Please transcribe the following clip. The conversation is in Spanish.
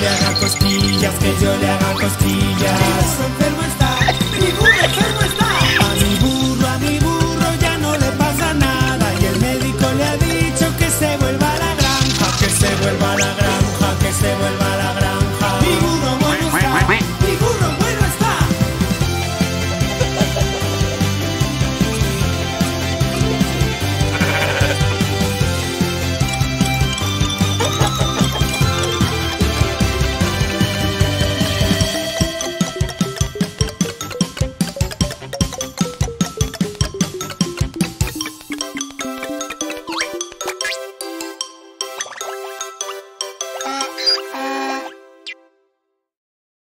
le haga cosquillas, que yo le haga cosquillas. Enfermo está, mi burro enfermo está. A mi burro ya no le pasa nada. Y el médico le ha dicho que se vuelva a la granja, que se vuelva a la granja, que se vuelva a la granja. Mi burro bueno está, mi burro bueno está.